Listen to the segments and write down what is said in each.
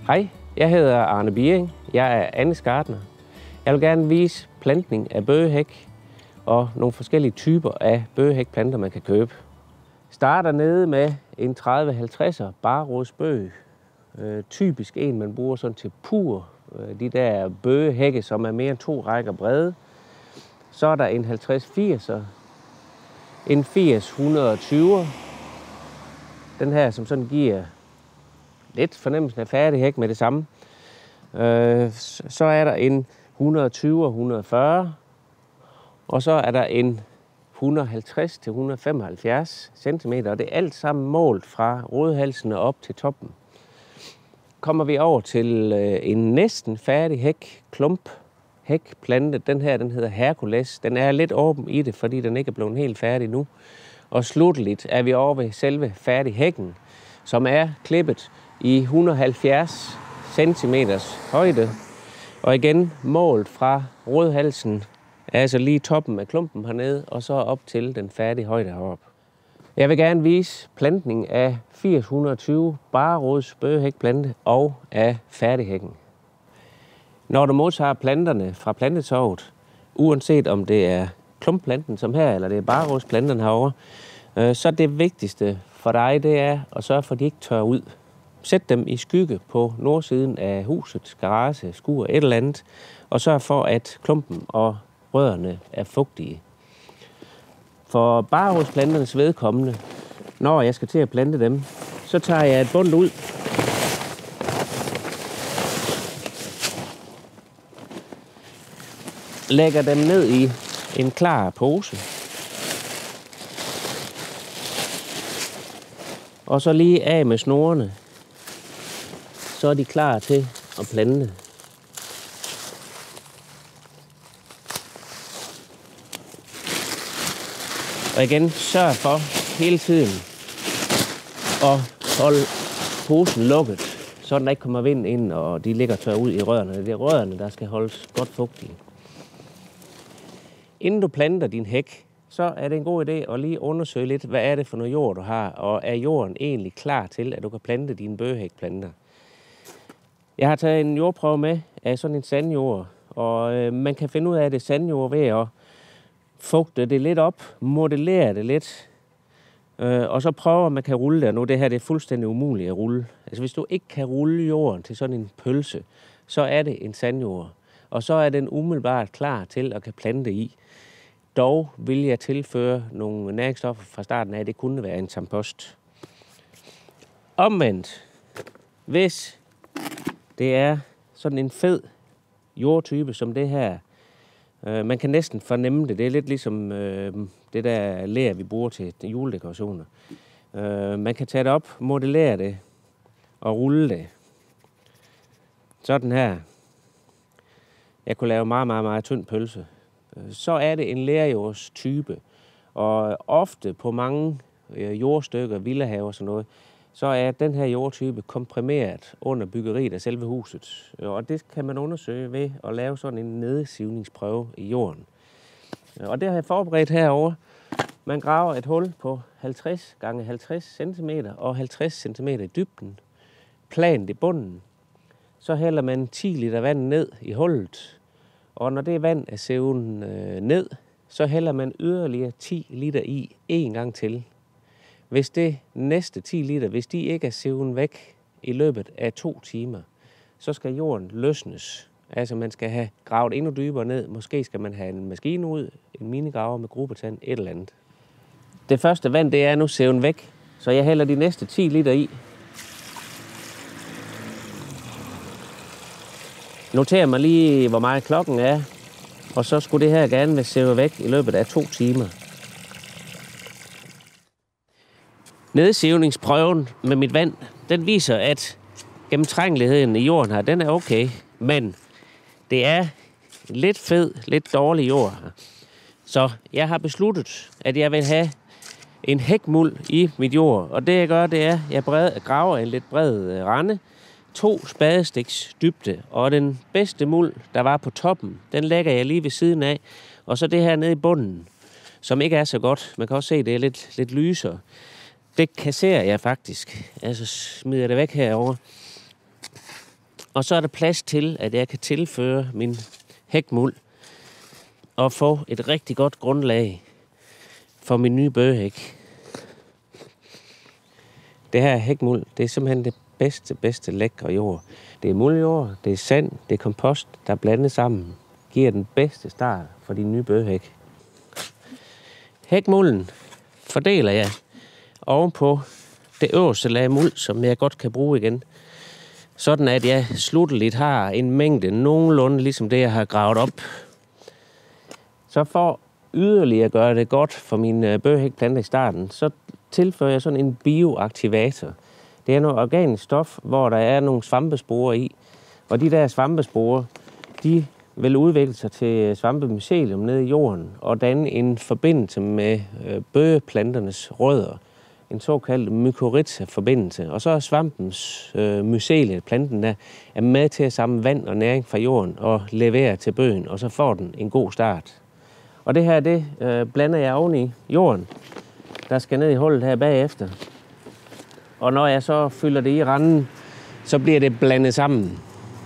Hej, jeg hedder Arne Biering. Jeg er Annes gartner. Jeg vil gerne vise plantning af bøgehæk og nogle forskellige typer af bøgehækplanter, man kan købe. Starter nede med en 30-50'er barrodsbøg. Typisk en, man bruger sådan til pur. De der bøgehække, som er mere end 2 rækker brede. Så er der en 50-80'er, en 80-120'er. Den her, som sådan giver lidt fornemmelsen af færdig hæk med det samme. Så er der en 120 og 140, og så er der en 150 til 175 cm, og det er alt sammen målt fra rodhalsen og op til toppen. Kommer vi over til en næsten færdig hækplante. Den her, den hedder Hercules. Den er lidt åben i det, fordi den ikke er blevet helt færdig nu. Og slutteligt er vi over ved selve færdighækken, som er klippet i 170 cm højde. Og igen målt fra rodhalsen, altså lige toppen af klumpen hernede, og så op til den færdige højde heroppe. Jeg vil gerne vise plantning af 80-120 barrods bøgehækplante og af færdighækken. Når du modtager planterne fra plantetorvet, uanset om det er klumpplanten som her, eller det er barrodsplanten herovre, så det vigtigste for dig, det er at sørge for, at de ikke tørrer ud. Sæt dem i skygge på nordsiden af huset, garage, skur, et eller andet, og sørg for, at klumpen og rødderne er fugtige. For barrodsplanternes vedkommende, når jeg skal til at plante dem, så tager jeg et bund ud. Lægger dem ned i en klar pose. Og så lige af med snorene. Så er de klar til at plante. Og igen, sørg for hele tiden at holde posen lukket, så der ikke kommer vind ind, og de ligger tør ud i rødderne. Det er rødderne, der skal holdes godt fugtige. Inden du planter din hæk, så er det en god idé at lige undersøge lidt, hvad er det for noget jord, du har, og er jorden egentlig klar til, at du kan plante dine bøgehækplanter. Jeg har taget en jordprøve med af sådan en sandjord, og man kan finde ud af det sandjord ved at fugte det lidt op, modellere det lidt, og så prøve, om man kan rulle det. Nu det her det er fuldstændig umuligt at rulle. Altså hvis du ikke kan rulle jorden til sådan en pølse, så er det en sandjord, og så er den umiddelbart klar til at kan plante i. Dog vil jeg tilføre nogle næringsstoffer fra starten af, det kunne være en tampost. Omvendt, hvis det er sådan en fed jordtype som det her, man kan næsten fornemme det. Det er lidt ligesom det der ler, vi bruger til juledekorationer. Man kan tage det op, modellere det og rulle det. Sådan her. Jeg kunne lave meget tynd pølse. Så er det en lerjordstype, og ofte på mange jordstykker, villahaver og sådan noget, så er den her jordtype komprimeret under byggeriet af selve huset. Og det kan man undersøge ved at lave sådan en nedsivningsprøve i jorden. Og det har jeg forberedt herovre. Man graver et hul på 50 x 50 cm og 50 cm i dybden. Plant i bunden. Så hælder man 10 liter vand ned i hullet. Og når det vand er sivet ned, så hælder man yderligere 10 liter i en gang til. Hvis det næste 10 liter, hvis de ikke er sivet væk i løbet af 2 timer, så skal jorden løsnes. Altså man skal have gravet endnu dybere ned. Måske skal man have en maskine ud, en minigraver med gruppetand, et eller andet. Det første vand, det er nu sivet væk, så jeg hælder de næste 10 liter i. Noter mig lige, hvor meget klokken er, og så skulle det her gerne være sivet væk i løbet af 2 timer. Nedsivningsprøven med mit vand, den viser, at gennemtrængeligheden i jorden her, den er okay. Men det er lidt fed, lidt dårlig jord her. Så jeg har besluttet, at jeg vil have en hækmuld i mit jord. Og det jeg gør, det er, at jeg graver en lidt bred rende. 2 spadestiks dybde. Og den bedste muld, der var på toppen, den lægger jeg lige ved siden af. Og så det her nede i bunden, som ikke er så godt. Man kan også se, at det er lidt lysere. Det kasserer jeg faktisk. Altså smider det væk herover. Og så er der plads til, at jeg kan tilføre min hækmuld og få et rigtig godt grundlag for min nye bøgehæk. Det her hækmuld, det er simpelthen det bedste lækre jord. Det er muldjord, det er sand, det er kompost, der blandet sammen. Giver den bedste start for din nye bøgehæk. Hækmulden fordeler jeg ovenpå det øverste lag muld, som jeg godt kan bruge igen. Sådan at jeg slutteligt har en mængde nogenlunde ligesom det, jeg har gravet op. Så for yderligere at gøre det godt for min bøgehækplante i starten, så tilføjer jeg sådan en bioaktivator. Det er noget organisk stof, hvor der er nogle svampesporer i. Og de der svampesporer, de vil udvikle sig til svampemycelium nede i jorden og danne en forbindelse med bøgeplanternes rødder. En såkaldt mykorrhiza-forbindelse. Og så er svampens mycelie, planten der, er med til at samle vand og næring fra jorden og levere til bøgen, og så får den en god start. Og det her, det blander jeg oven i jorden, der skal ned i hullet her bagefter. Og når jeg så fylder det i randen, så bliver det blandet sammen.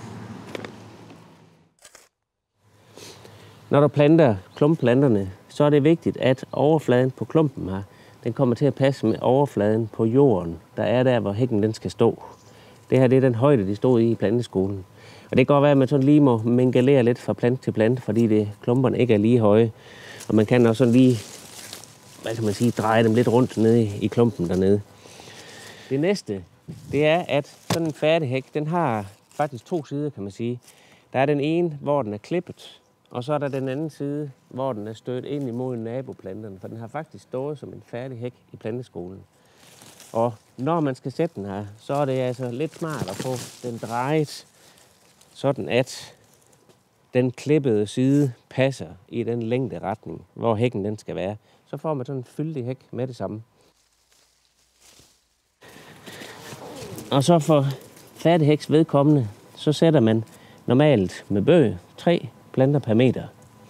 Når du planter klumpplanterne, så er det vigtigt, at overfladen på klumpen her, den kommer til at passe med overfladen på jorden, der er der, hvor hækken den skal stå. Det her, det er den højde, de stod i planteskolen. Og det kan godt være, at man sådan lige må mingelere lidt fra plante til plante, fordi klumperne ikke er lige høje. Og man kan også sådan lige, dreje dem lidt rundt nede i klumpen dernede. Det næste, det er, at sådan en færdig hæk, den har faktisk 2 sider, kan man sige. Der er den ene, hvor den er klippet, og så er der den anden side, hvor den er stødt ind imod naboplanterne, for den har faktisk stået som en færdig hæk i planteskolen. Og når man skal sætte den her, så er det altså lidt smart at få den drejet, sådan at den klippede side passer i den længde retning, hvor hækken den skal være. Så får man sådan en fyldig hæk med det samme. Og så for færdig hæks vedkommende, så sætter man normalt med bøg 3 planter per meter.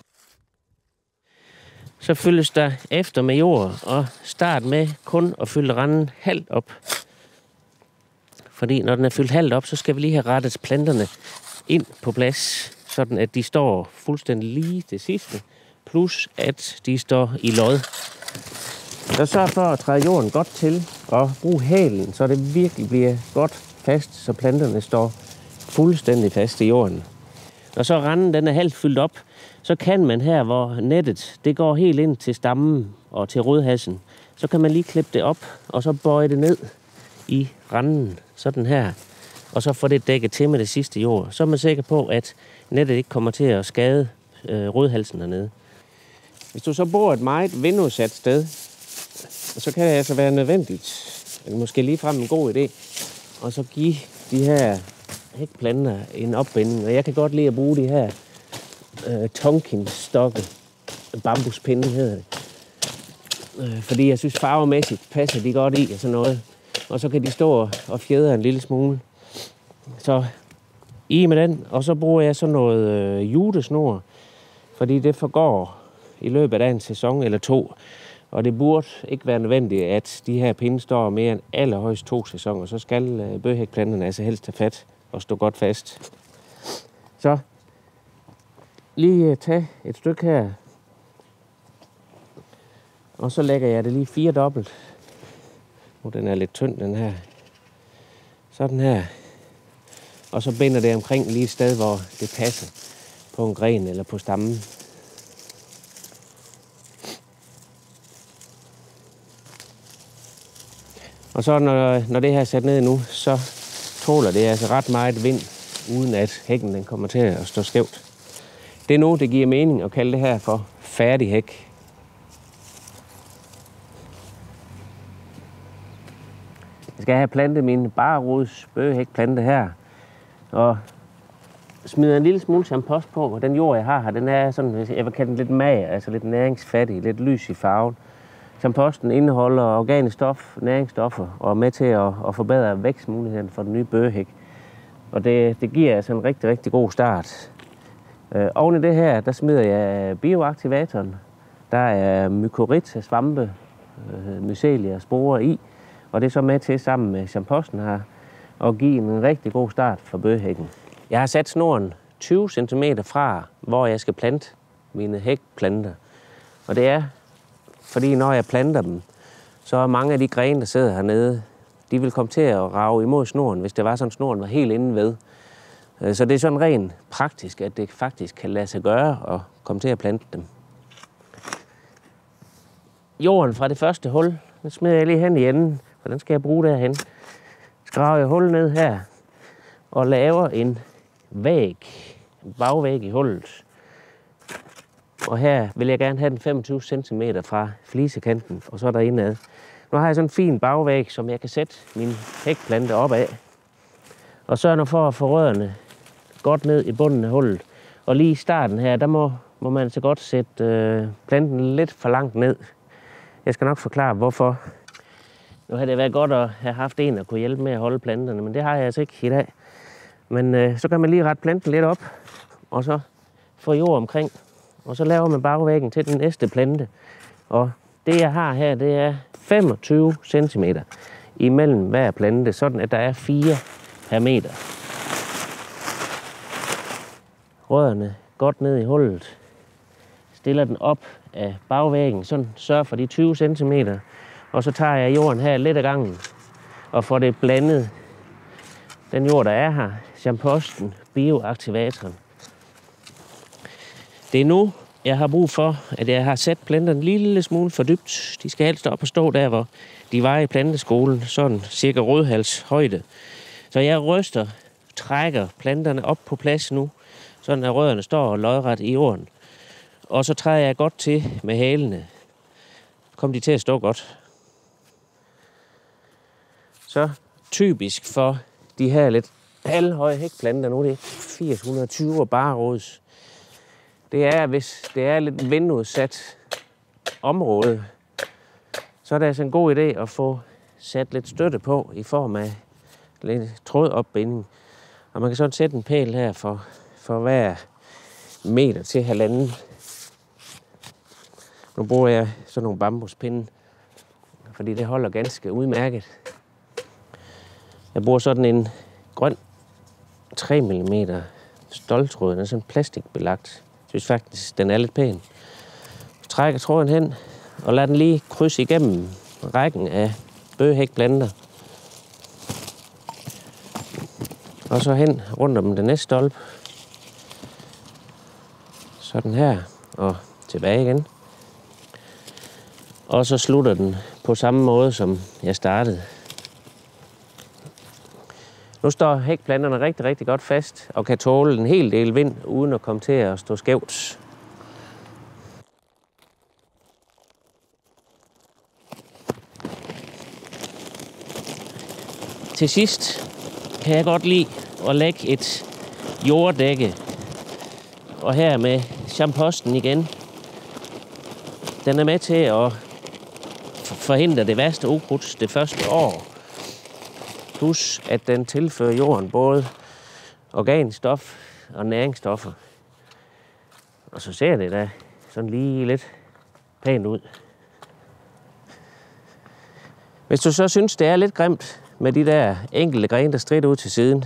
Så fyldes der efter med jord, og start med kun at fylde randen halvt op. Fordi når den er fyldt halvt op, så skal vi lige have rettet planterne ind på plads, sådan at de står fuldstændig lige det sidste, plus at de står i lod. Så sørg for at træde jorden godt til og brug hælen, så det virkelig bliver godt fast, så planterne står fuldstændig fast i jorden. Når så randen den er halvt fyldt op, så kan man her, hvor nettet det går helt ind til stammen og til rodhalsen, så kan man lige klippe det op, og så bøje det ned i randen, sådan her. Og så får det dækket til med det sidste jord. Så er man sikker på, at nettet ikke kommer til at skade rodhalsen dernede. Hvis du så bor et meget vinduesat sted, så kan det altså være nødvendigt, eller måske ligefrem en god idé, og så give de her hækplanter en opbinding. Og jeg kan godt lide at bruge de her tonkinstokke, bambuspinde hedder det. Fordi jeg synes farvemæssigt passer de godt i og sådan noget. Og så kan de stå og fjædre en lille smule. Så i med den, og så bruger jeg sådan noget jutesnor, fordi det forgår i løbet af en sæson eller 2. Og det burde ikke være nødvendigt, at de her pinde står mere end allerhøjst 2 sæsoner. Så skal bøgehækplanterne altså helst tage fat og stå godt fast. Så lige tage et stykke her, og så lægger jeg det lige 4 dobbelt. Den er lidt tynd, den her. Sådan her. Og så binder det omkring lige et sted, hvor det passer på en gren eller på stammen. Og så når det her er sat ned nu, så tåler det altså ret meget vind, uden at hækken den kommer til at stå skævt. Det er nu, det giver mening at kalde det her for færdig hæk. Jeg skal have plantet min barerods bøgehækplante her, og smider en lille smule champost på, og den jord, jeg har her, den er sådan, jeg vil kalde den lidt mager, altså lidt næringsfattig, lidt lys i farven. Champosten indeholder organisk stof, næringsstoffer, og er med til at forbedre vækstmuligheden for den nye bøgehæk. Og det giver altså en rigtig, rigtig god start. Oven i det her, der smider jeg bioaktivatoren. Der er mykorrhiza, svampe, mycelia og sporer i. Og det er så med til sammen med champosten her at give en rigtig god start for bøgehækken. Jeg har sat snoren 20 cm fra, hvor jeg skal plante mine hækplanter. Og det er, fordi når jeg planter dem, så er mange af de grene, der sidder hernede, de vil komme til at rage imod snoren, hvis det var sådan, snoren var helt inde ved. Så det er sådan rent praktisk, at det faktisk kan lade sig gøre at komme til at plante dem. Jorden fra det første hul, den smider jeg lige hen i enden, for den skal jeg bruge derhen. Så graver jeg hul ned her og laver en væg, en bagvæg i hullet. Og her vil jeg gerne have den 25 cm fra flisekanten, og så er der indad. Nu har jeg sådan en fin bagvæg, som jeg kan sætte min hækplante op af. Og sørger for at få rødderne godt ned i bunden af hullet. Og lige i starten her, der må man så godt sætte planten lidt for langt ned. Jeg skal nok forklare, hvorfor. Nu havde det været godt at have haft en, der kunne hjælpe med at holde planterne, men det har jeg altså ikke i dag. Men så kan man lige rette planten lidt op, og så få jord omkring. Og så laver man bagvæggen til den næste plante. Og det jeg har her, det er 25 cm imellem hver plante, sådan at der er 4 per meter. Rødderne godt ned i hullet. Stiller den op af bagvæggen, sådan sørger for de 20 cm. Og så tager jeg jorden her lidt ad gangen og får det blandet. Den jord, der er her, champosten, bioaktivatoren. Det er nu, jeg har brug for, at jeg har sat planterne en lille smule for dybt. De skal helst op og stå der, hvor de var i planteskolen, sådan cirka rødhals højde. Så jeg trækker planterne op på plads nu, sådan at rødderne står lodret i jorden. Og så træder jeg godt til med hælene. Kom de til at stå godt. Så typisk for de her lidt halvhøje hækplanter, nu er det 820 og bare rods. Det er, hvis det er lidt vindudsat område, så er det altså en god idé at få sat lidt støtte på i form af lidt trådopbinding. Og man kan sådan sætte en pæl her for hver meter til halvanden. Nu bruger jeg sådan nogle bambuspinde, fordi det holder ganske udmærket. Jeg bruger sådan en grøn 3 mm ståltråd, den er sådan plastikbelagt. Jeg synes faktisk, den er lidt pæn. Jeg trækker tråden hen og lader den lige krydse igennem rækken af bøgehækplanter. Og så hen rundt om den næste stolpe. Sådan her og tilbage igen. Og så slutter den på samme måde, som jeg startede. Nu står hækplanterne rigtig, rigtig godt fast og kan tåle en hel del vind, uden at komme til at stå skævt. Til sidst kan jeg godt lide at lægge et jorddække. Og her med champosten igen. Den er med til at forhindre det værste ukrudt det første år. Plus at den tilfører jorden både organstof og næringsstoffer. Og så ser det da sådan lige lidt pænt ud. Hvis du så synes, det er lidt grimt med de der enkelte grene, der strider ud til siden,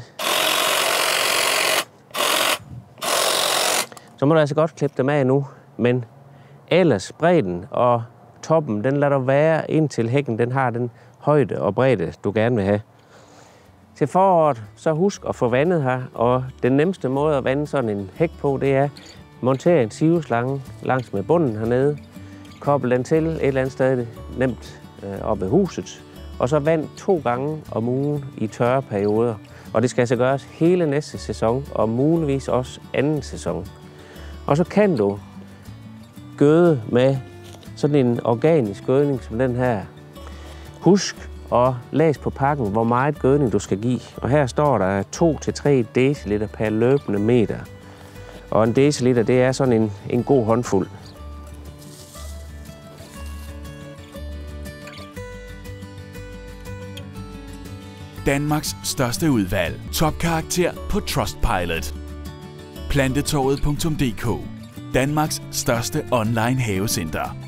så må du altså godt klippe dem af nu. Men ellers bredden og toppen, den lader du være indtil hækken den har den højde og bredde, du gerne vil have. Til foråret, så husk at få vandet her, og den nemmeste måde at vande sådan en hæk på, det er at montere en siveslange langs med bunden hernede, koble den til et eller andet sted nemt op ved huset, og så vand 2 gange om ugen i tørre perioder. Og det skal altså gøres hele næste sæson, og muligvis også anden sæson. Og så kan du gøde med sådan en organisk gødning som den her. Husk og læs på pakken, hvor meget gødning du skal give. Og her står der 2-3 dl per løbende meter. Og en deciliter, det er sådan en god håndfuld. Danmarks største udvalg. Topkarakter på Trustpilot. Plantetorvet.dk. Danmarks største online havecenter.